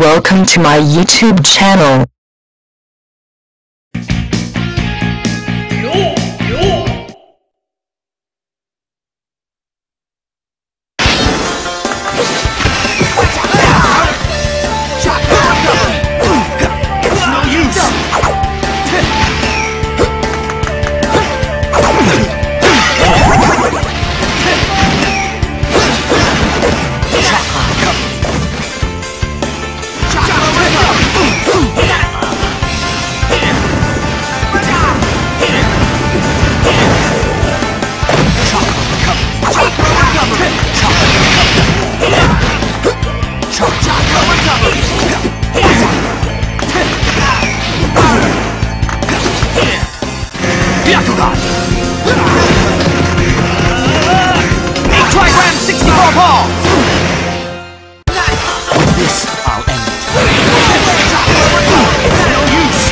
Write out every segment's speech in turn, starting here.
Welcome to my YouTube channel. Byakugan! Trigram 64 ball! With this, I'll end it. No use!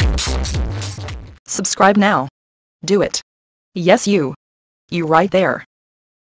Subscribe now. Do it. Yes, you. You right there.